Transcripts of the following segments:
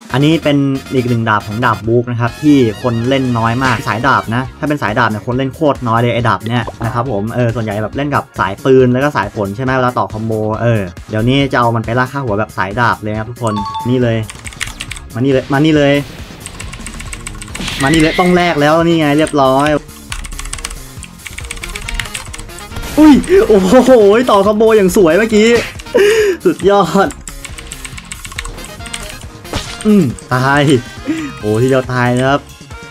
อันนี้เป็นอีกหนึ่งดาบของดาบบุ๊กนะครับที่คนเล่นน้อยมากสายดาบนะถ้าเป็นสายดาบเนี่ยคนเล่นโคตรน้อยเลยไอ้ดาบเนี่ยนะครับผมส่วนใหญ่แบบเล่นกับสายปืนแล้วก็สายฝนใช่ไหมเวลาต่อคอมโบเดี๋ยวนี้จะเอามันไปลากค่าหัวแบบสายดาบเลยครับทุกคนนี่เลยมานี่เลยมานี่เลยมานี่เลยต้องแลกแล้วนี่ไงเรียบร้อยอุ้ยโอ้โหต่อคอมโบอย่างสวยเมื่อกี้สุดยอดตายโอ้ทีเดียวตายนะครับ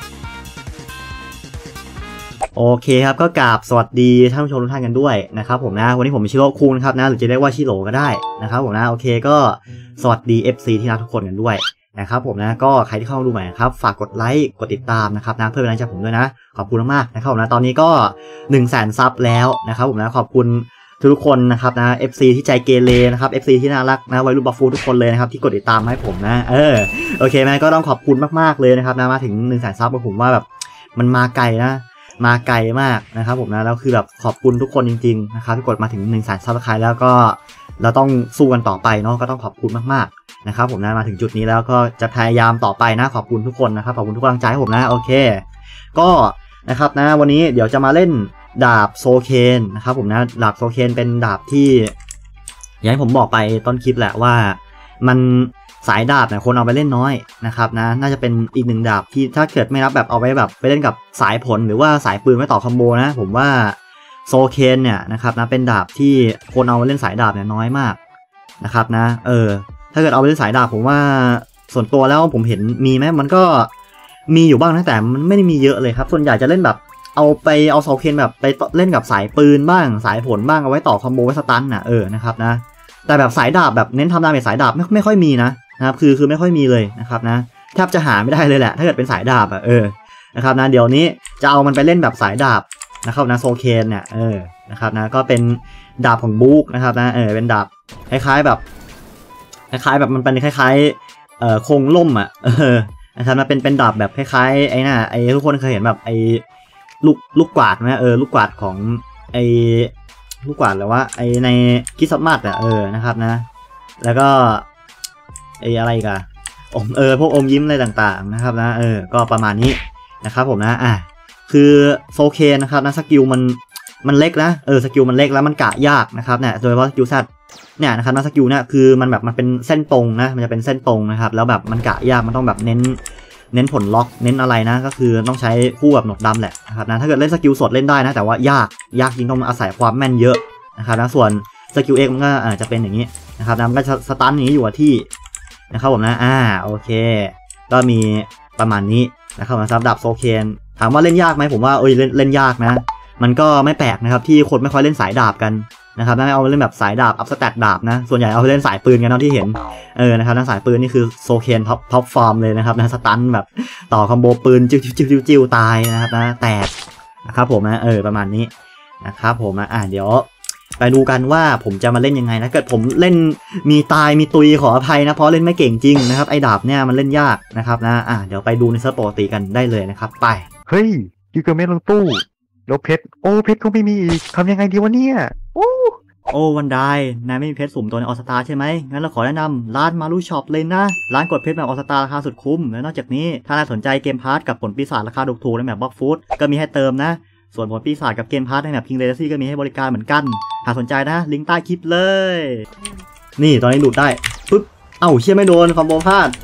โอเคครับก็กราบสวัสดีท่านผู้ชมทุกท่านกันด้วยนะครับผมนะวันนี้ผมชิโร่คุงนะครับนะหรือจะเรียกว่าชิโร่ก็ได้นะครับผมนะโอเคก็สวัสดี FC ที่รักทุกคนกันด้วยนะครับผมนะก็ใครที่เข้ามาดูใหม่ครับฝากกดไลค์กดติดตามนะครับนะเพื่อเป็นกำลังใจผมด้วยนะขอบคุณมากๆนะครับผมนะตอนนี้ก็ 100,000 ซับแล้วนะครับผมนะขอบคุณทุกคนนะครับนะ FC ที่ใจเกเรนะครับ FC ที่น่ารักนะวัยรุ่นบัฟฟูทุกคนเลยนะครับที่กดติดตามให้ผมนะโอเคไหมก็ต้องขอบคุณมากๆเลยนะครับนะมาถึง 100,000 ซับผมว่าแบบมันมาไกลนะมาไกลมากนะครับผมนะแล้วคือแบบขอบคุณทุกคนจริงๆนะครับที่กดมาถึง 100,000 ซับสไครบ์แล้วก็เราต้องสู้กันต่อไปเนาะก็ต้องขอบคุณมากๆนะครับผมนะมาถึงจุดนี้แล้วก็จะพยายามต่อไปนะขอบคุณทุกคนนะครับขอบคุณทุกกำลังใจให้ผมนะโอเคก็นะครับนะวันนี้เดี๋ยวจะมาเล่นดาบโซเคนนะครับผมนะดาบโซเคนเป็นดาบที่อย่างที่ผมบอกไปต้นคลิปแหละว่ามันสายดาบเนี่ยคนเอาไปเล่นน้อยนะครับนะน่าจะเป็นอีกหนึ่งดาบที่ถ้าเกิดไม่นับแบบเอาไว้แบบไปเล่นกับสายผลหรือว่าสายปืนไว้ต่อคอมโบนะผมว่าโซเคนเนี่ยนะครับนะเป็นดาบที่คนเอาไปเล่นสายดาบเนี่ยน้อยมากนะครับนะถ้าเกิดเอาไปเล่นสายดาบผมว่าส่วนตัวแล้วผมเห็นมีไหมมันก็มีอยู่บ้างนะแต่มันไม่ได้มีเยอะเลยครับส่วนใหญ่จะเล่นแบบเอาโซเคนแบบไปเล่นกับสายปืนบ้างสายผลบ้างเอาไว้ต่อคอมโบไว้สตันน่ะนะครับนะแต่แบบสายดาบแบบเน้นทำดาเมจสายดาบไม่ค่อยมีนะครับคือไม่ค่อยมีเลยนะครับนะแทบจะหาไม่ได้เลยแหละถ้าเกิดเป็นสายดาบนะครับนะเดี๋ยวนี้จะเอามันไปเล่นแบบสายดาบนะครับนะโซเคนเนี่ยนะครับนะก็เป็นดาบของบุ๊กนะครับนะเป็นดาบคล้ายๆแบบมันเป็นคล้ายๆโครงล่มนะครับนะเป็นดาบแบบคล้ายๆไอ้น่ะไอ้ทุกคนเคยเห็นแบบไอ้ลูกกวาดไหมลูกกวาดของไอ้ลูกกวาดหรือว่าไอ้ในคิสมัสนะครับนะแล้วก็ไอ้อะไรกันพวกอมยิ้มอะไรต่างๆนะครับนะก็ประมาณนี้นะครับผมนะคือโซเคนนะครับนะสกิลมันเล็กนะสกิลมันเล็กแล้วมันกะยากนะครับเนี่ยโดยเฉพาะสกิลแซดเนี่ยนะครับนะสกิลเนี่ยคือมันแบบมันเป็นเส้นตรงนะมันจะเป็นเส้นตรงนะครับแล้วแบบมันกะยากมันต้องแบบเน้นผลล็อกเน้นอะไรนะก็คือต้องใช้คู่กับหนวดดำแหละนะครับนะถ้าเกิดเล่นสกิลสดเล่นได้นะแต่ว่ายากจริงต้องอาศัยความแม่นเยอะนะครับนะส่วนสกิลเอ็กมันก็จะเป็นอย่างนี้นะครับนะมันก็สตันอย่างนี้อยู่ที่นะครับผมนะโอเคก็มีประมาณนี้นะครับสำหรับดาบโซเคนถามว่าเล่นยากไหมผมว่าเล่นยากนะมันก็ไม่แปลกนะครับที่คนไม่ค่อยเล่นสายดาบกันนะครับไม่เอาเล่นแบบสายดาบอัพสแตทดาบนะส่วนใหญ่เอาเล่นสายปืนกันเท่าที่เห็นนะครับนะสายปืนนี่คือโซเคนท็อปฟอร์มเลยนะครับนะสตันแบบต่อคอมโบปืนจิ้วตายนะครับนะแตกนะครับผมนะประมาณนี้นะครับผมเดี๋ยวไปดูกันว่าผมจะมาเล่นยังไงนะเกิดผมเล่นมีตายมีตุยขออภัยนะเพราะเล่นไม่เก่งจริงนะครับไอ้ดาบเนี่ยมันเล่นยากนะครับนะเดี๋ยวไปดูในเซิร์ฟปกติกันได้เลยนะครับไปเฮ้ยยูเกอร์เมลลงตู้แล้วเพชรเพชรก็ไม่มีอีกทำยังไงดีวะเนี่ยวันได้นายไม่มีเพชรสุ่มตัวในออสตาใช่ไหมงั้นเราขอแนะนำร้านมารูช็อปเลยนะร้านกดเพชรแบบออสตาราคาสุดคุ้มและนอกจากนี้ถ้านายสนใจเกมพาร์ทกับผลปีศาจราคาถูกๆในแบบบล็อกฟูดก็มีให้เติมนะส่วนผลปีศาจกับเกมพาร์ทในแบบคิงเลเดซี่ก็มีให้บริการเหมือนกันหากสนใจนะลิงก์ใต้คลิปเลยนี่ตอนนี้หลุดได้ปึ๊บเชี่ยไม่โดนคอมโบพลาด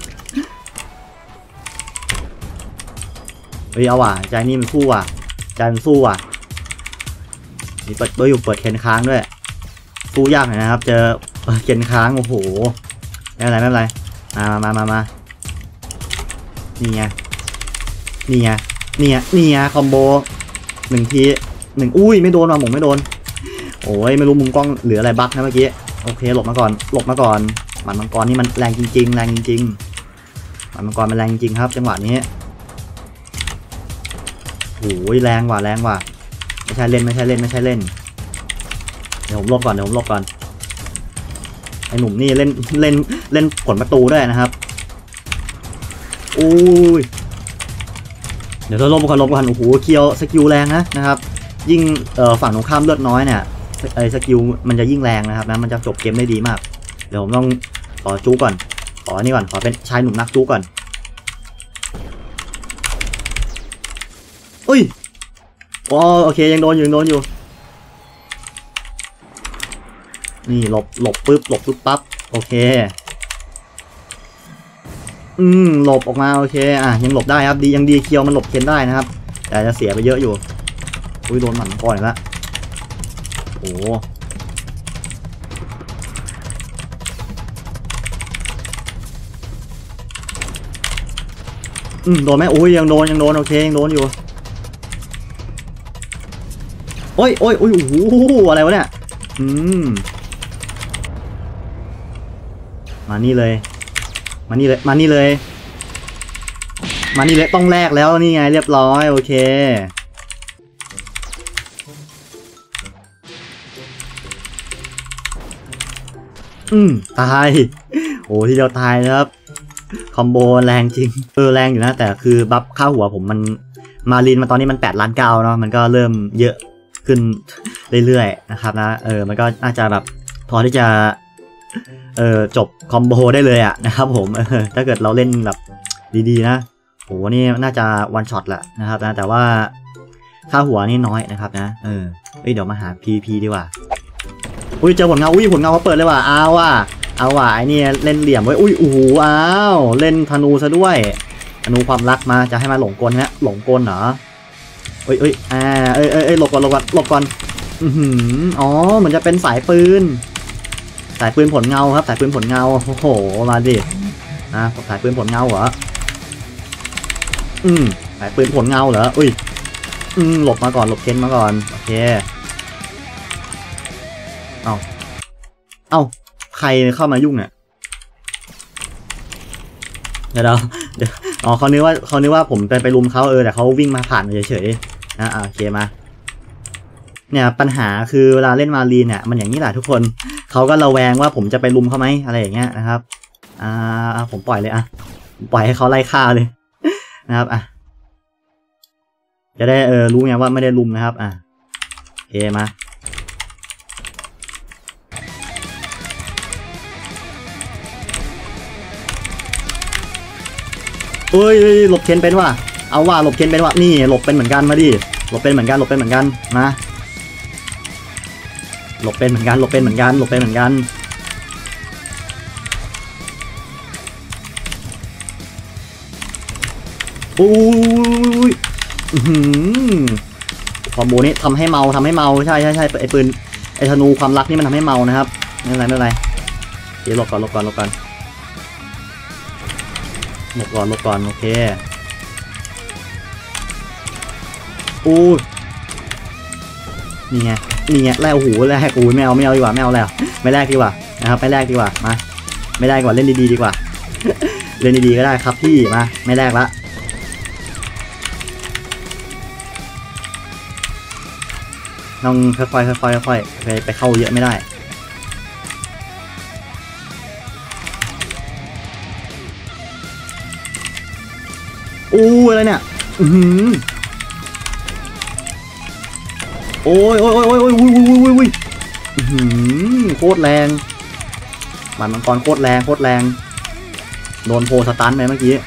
เอาว่ะใจนี่มันสู้ว่ะใจมันสู้ว่ะนี่เปิดเคนค้างด้วยสู้ยากหน่อยนะครับเจอเคนค้างโอ้โหไม่เป็นไรมานี่ไงคอมโบ1 ทีอุ้ยไม่โดนว่ะผมไม่โดนโอ้ยไม่รู้มุมกล้องหรืออะไรบั๊กนะเมื่อกี้โอเคหลบมาก่อนหมัดมังกรนี่มันแรงจริงหมัดมังกรมันแรงจริงครับจังหวะนี้โอ้ยแรงว่ะไม่ใช่เล่นเดี๋ยวผมลบก่อนไอ้หนุ่มนี่เล่นผลประตูด้วยนะครับอุ้ยเดี๋ยวเราลบก่อนโอ้โหเคียวสกิลแรงนะครับยิ่งฝั่งตรงข้ามเลือดน้อยเนี่ยไอ้สกิลมันจะยิ่งแรงนะครับนะมันจะจบเกมได้ดีมากเดี๋ยวผมต้องต่อจูก่อนขอนี่ก่อนขอเป็นชายหนุ่มนักจูก่อนอุ้ยอ๋อโอเคยังโดนอยู่นี่หลบปึ๊บปั๊บโอเคหลบออกมาโอเคยังหลบได้ครับยังดีเคียวมันหลบเคนได้นะครับแต่จะเสียไปเยอะอยู่อุ้ยโดนหมันก่อนละโอ้โดนไหมอุ้ยยังโดนโอเคยังโดนอยู่โอ้ยโอ้โหอะไรวะเนี่ยมานี่เลยต้องแลกแล้วนี่ไงเรียบร้อยโอเคตายโอ้ที่เดียวตายนะครับคอมโบแรงจริงแรงอยู่นะแต่คือบัฟค่าหัวผมมันมาลินมาตอนนี้มัน8 ล้าน 9เนาะมันก็เริ่มเยอะขึ้นเรื่อยๆนะครับนะมันก็น่าจะแบบพอที่จะจบคอมโบได้เลยอะนะครับผมถ้าเกิดเราเล่นแบบดีๆนะโหนี่น่าจะวันช็อตแหละนะครับนะแต่ว่าค่าหัวนี่น้อยนะครับนะเดี๋ยวมาหา PVP ดีกว่าอุ้ยเจอผลเงาผลเงาเขาเปิดเลยว่ะเอาว่ะไอ้นี่เล่นเหลี่ยมไว้อ้าวเล่นธนูซะด้วยธนูความรักมาจะให้มาหลงกลนะหลงกลเหรอหลบก่อนอ๋อเหมือนจะเป็นสายปืนผลเงาครับสายปืนผลเงาโอ้โหมาดิสายปืนผลเงาเหรอสายปืนผลเงาเหรอหลบมาก่อนหลบเค้นมาก่อนโอเคเอ้าใครเข้ามายุ่งเนี่ยเดี๋ยวอ๋อเขานึกว่าผมไปลุมเขาแต่เขาวิ่งมาผ่านเฉยๆนะโอเคมาเนี่ยปัญหาคือเวลาเล่นมารีนเนี่ยมันอย่างนี้แหละทุกคนเขาก็ระแวงว่าผมจะไปลุมเขาไหมอะไรอย่างเงี้ยนะครับผมปล่อยเลยปล่อยให้เขาไล่ฆ่าเลยนะครับจะได้รู้ไงว่าไม่ได้ลุมนะครับโอเคมาหลบเคนเป็นว่ะเอาว่าหลบเคนเป็นว่ะนี่หลบเป็นเหมือนกันมาดิหลบเป็นเหมือนกันมาหลบเป็นเหมือนกันอุ้ยคอมโบนี้ทำให้เมาใช่ไอ้ปืนไอ้ธนูความรักนี่มันทำให้เมานะครับไม่เป็นไรเดี๋ยวหลบก่อนโอเคนี่ไงแล้วโอ้โหแลกไม่เอาดีกว่าไม่เอาแล้วไม่แลกดีกว่านะครับไม่แลกดีกว่ามาไม่ได้กว่าเล่นดีๆดีกว่าเล่นดีๆก็ได้ครับพี่มาไม่แลกละต้องค่อยไปเข้าเยอะไม่ได้อะไรเนี่ยโอ้ยโคตรแรงมันมังกรโคตรแรงโดนโพสตันไปเมื่อกี้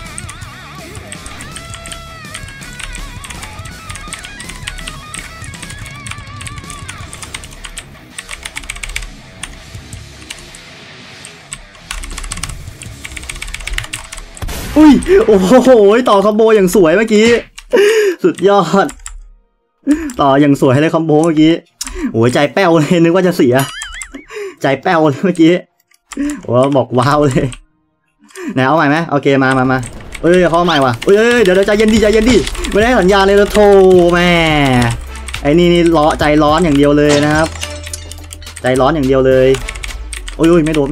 โอ้โหต่อคอมโบอย่างสวยเมื่อกี้สุดยอดต่ออย่างสวยเลยคอมโบเมื่อกี้โอ้ยใจแป้วเลยนึกว่าจะเสียใจแป้วเลยเมื่อกี้โอ้บอกว้าวเลยไหนเอาใหม่ไหมโอเคมาเข้าใหม่ว่ะเดี๋ยวใจเย็นดิไม่ได้สัญญาเลยแล้วโธ่แม่ไอ้นี่ใจร้อนอย่างเดียวเลยนะครับใจร้อนอย่างเดียวเลยไม่โดน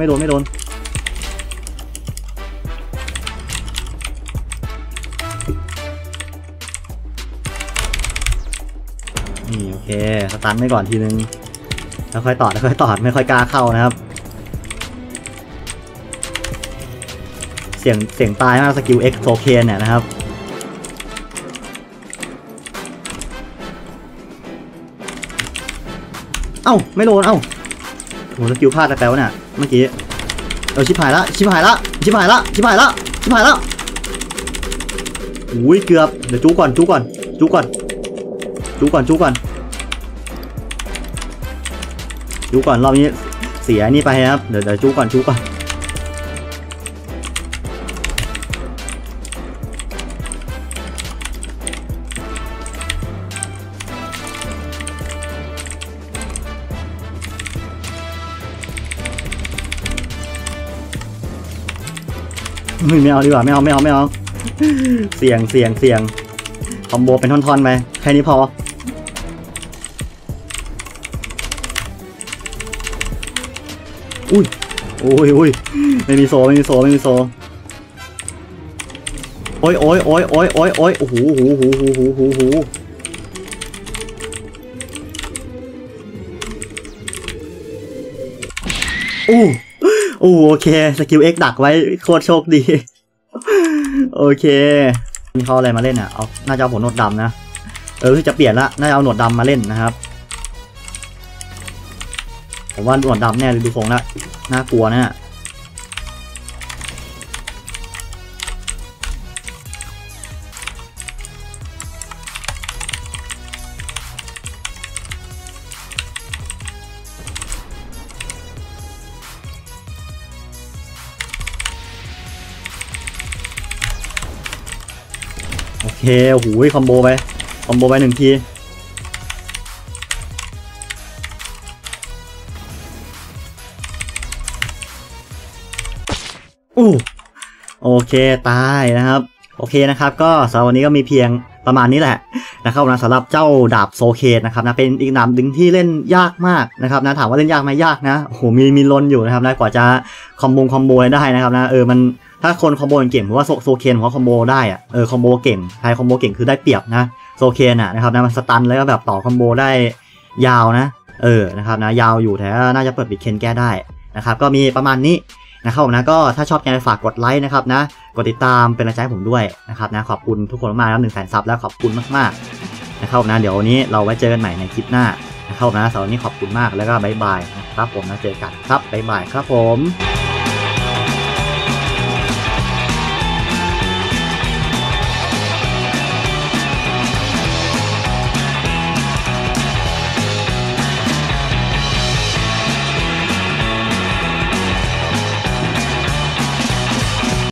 นี่โอเคสตันไปก่อนทีนึงแล้วค่อยตอดไม่ค่อยกล้าเข้านะครับเสียงตายมากสกิล X โทเคนเนี่ยนะครับไม่โดนโหสกิลพลาดแล้วเนี่ยเมื่อกี้ชิบหายละชิบหายละชิบหายละชิบหายละชิบหายละอุ้ยเกือบเดี๋ยวจูก่อนจูก่อนจูก่อนจูก่อนจูก่อนจูก่อนรอบนี้เสียนี่ไปครับเดี๋ยวจูก่อนจูก่อนไม่เอาดีกว่าไม่เอาเสี่ยงคอมโบเป็นท่อนๆไปแค่นี้พออุ้ยไม่มีโซโอ้ยโอ้โหโอเคสกิล X ดักไว้โคตรโชคดีโอเคมีเขาอะไรมาเล่นอ่ะเอาน่าจะเอาหัวหนวดดำนะที่จะเปลี่ยนละน่าจะเอาหนวดดำมาเล่นนะครับผมว่าหนวดดำแน่เลยดูทรงแล้วน่ากลัวนะโอเคโอ้โหคอมโบไป1 ทีโอเคตายนะครับโอเคนะครับก็สำหรับวันนี้ก็มีเพียงประมาณนี้แหละนะครับนะสำหรับเจ้าดาบโซเคสนะครับนะเป็นอีกดาบดึงที่เล่นยากมากนะครับนะถามว่าเล่นยากไหมยากนะโอ้โหมีลนอยู่นะครับนะกว่าจะคอมโบได้นะครับนะมันถ้าคนคอมโบเก่งผมว่าโซเคนผมว่าคอมโบได้อะคอมโบเก่งใครคอมโบเก่งคือได้เปรียบนะโซเคนนะครับนะมันสตันแล้วก็แบบต่อคอมโบได้ยาวนะนะครับนะยาวอยู่แต่น่าจะเปิดบิดเคนแก้ได้นะครับก็มีประมาณนี้นะครับผมนะก็ถ้าชอบยังไงฝากกดไลค์นะครับนะกดติดตามเป็นกำลังใจให้ผมด้วยนะครับนะขอบคุณทุกคนมากครับ100,000 ซับแล้วขอบคุณมากๆนะครับนะเดี๋ยววันนี้เราไว้เจอกันใหม่ในคลิปหน้านะครับนะสำหรับวันนี้ขอบคุณมากแล้วก็บ๊ายบายนะครับผมนะเจอกันครับบ๊ายบายครับผม